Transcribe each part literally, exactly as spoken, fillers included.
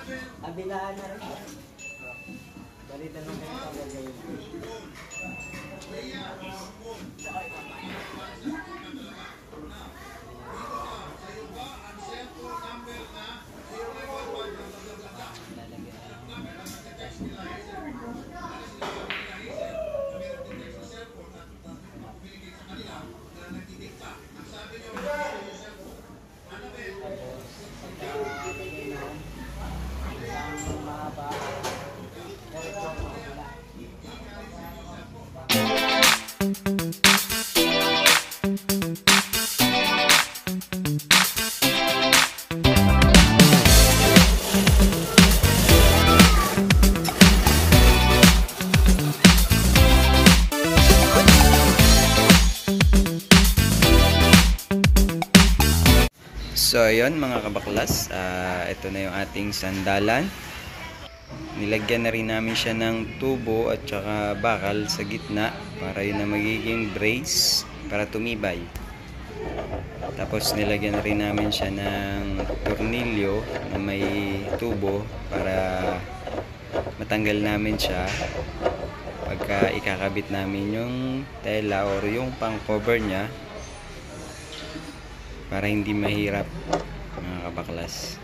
Kabilaan na rin. Balita lang kayo pagagayin. So ayun mga kabaklas, uh, ito na yung ating sandalan. Nilagyan na rin namin siya ng tubo at saka bakal sa gitna para yun na magiging brace para tumibay. Tapos nilagyan na rin namin siya ng tornilyo na may tubo para matanggal namin siya pagka ikakabit namin yung tela or yung pang cover niya, para hindi mahirap mga kabaklas.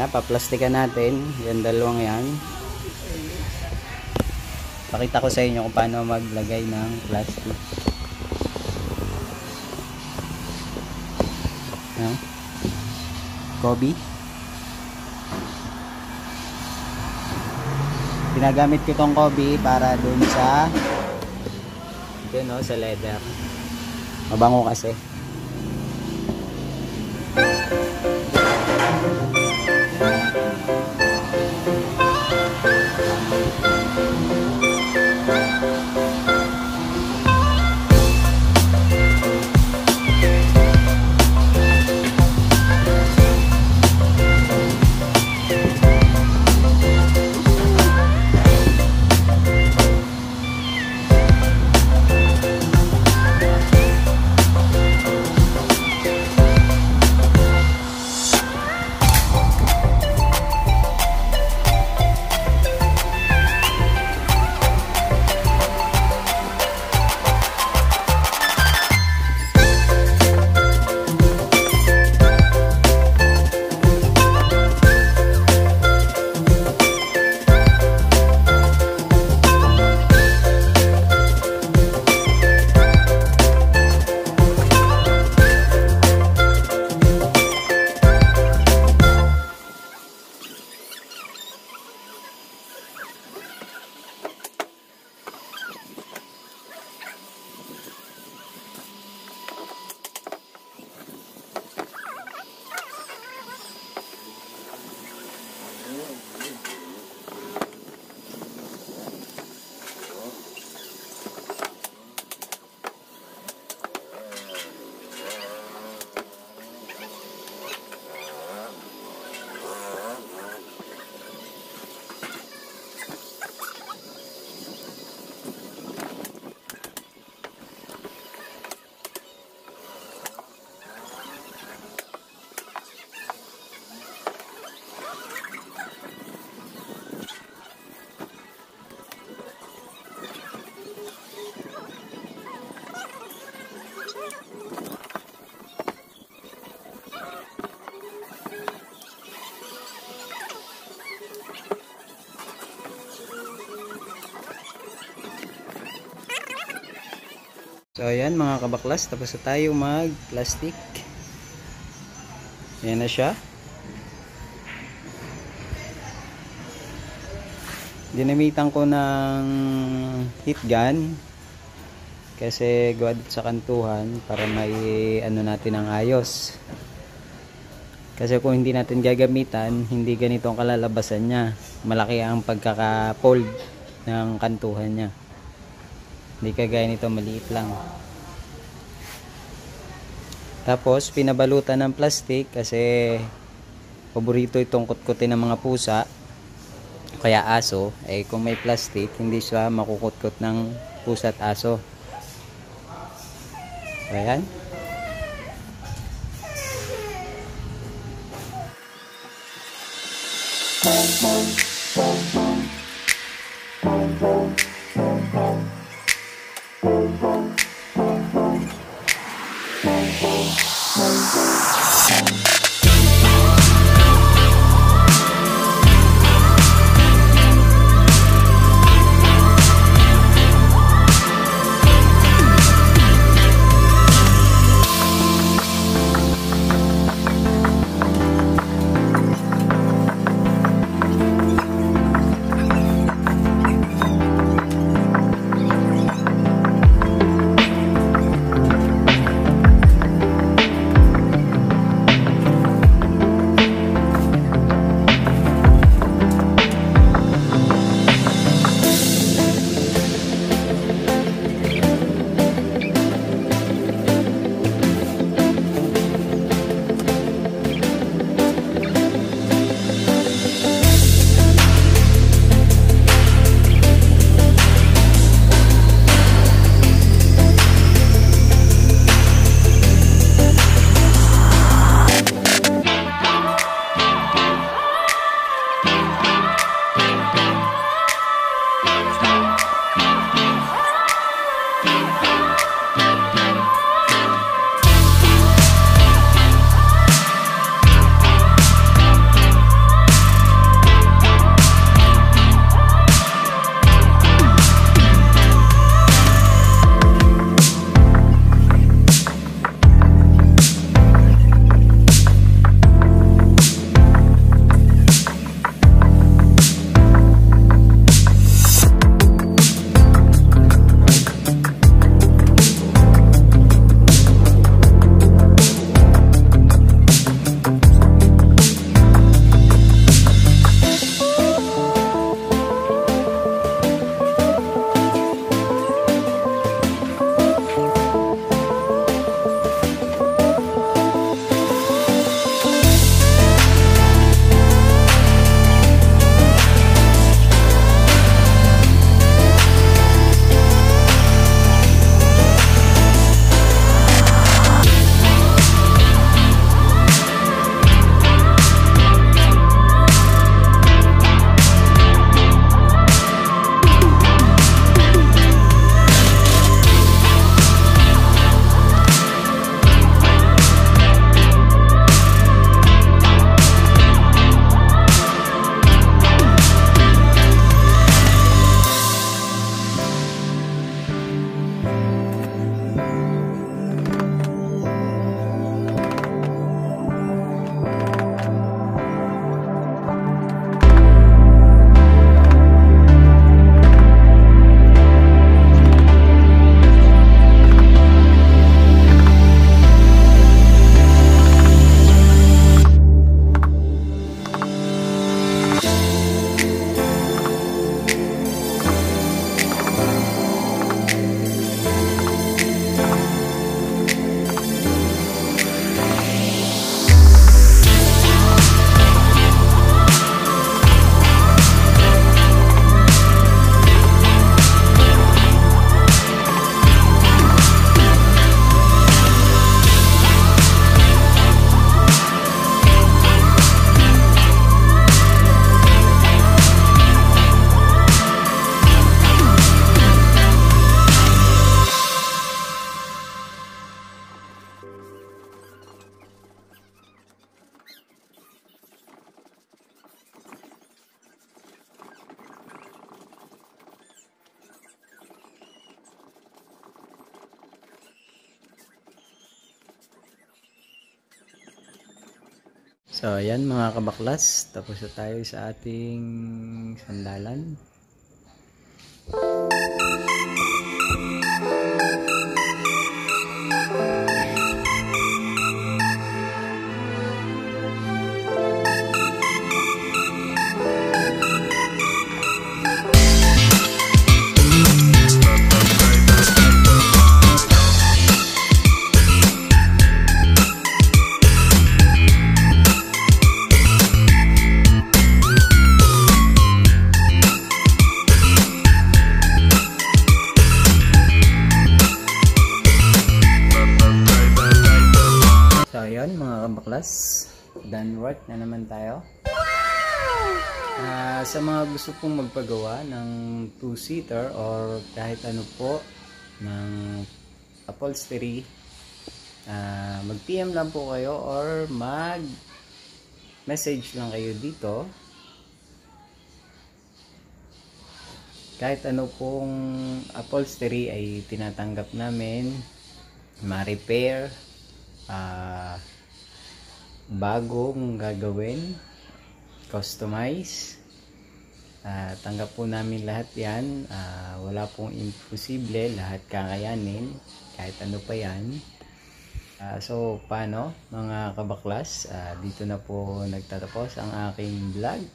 Yan, paplastikan natin. Yan, dalawang yan. Pakita ko sa inyo kung paano maglagay ng plastic. Yan. Kobe. Ginagamit ko tong Kobe para dun sa ito, no, sa leather. Mabango kasi. So ayan mga kabaklas, tapos na tayo mag plastic. Ayan na siya. Dinamitan ko ng heat gun kasi gawa dito sa kantuhan para may ano natin ang ayos. Kasi kung hindi natin gagamitan, hindi ganito ang kalalabasan niya. Malaki ang pagkaka-fold ng kantuhan niya. Hindi kagaya nito, maliit lang. Tapos pinabalutan ng plastic kasi paborito itong kutkutin ng mga pusa kaya aso. Eh kung may plastic, hindi siya makukutkot ng pusa at aso. So ayan. So ayan mga kabaklas, tapos na tayo sa ating sandalan. So ayun mga kabaklas, done work na naman tayo. Uh, sa mga gusto pong magpagawa ng two-seater or kahit ano po ng upholstery, uh, mag-P M lang po kayo or mag-message lang kayo dito. Kahit ano pong upholstery ay tinatanggap namin, ma-repair, Uh, bagong gagawin, customize, uh, tanggap po namin lahat yan. Uh, wala pong imposible, lahat kakayanin kahit ano pa yan. Uh, so paano mga kabaklas, uh, dito na po nagtatapos ang aking vlog.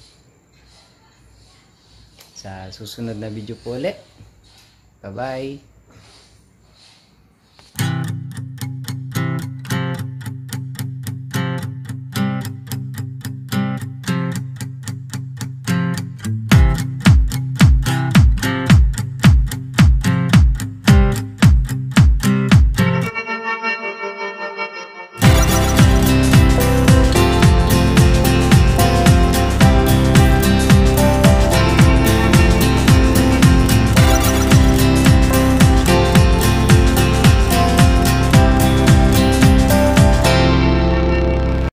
Sa susunod na video po ulit, bye bye.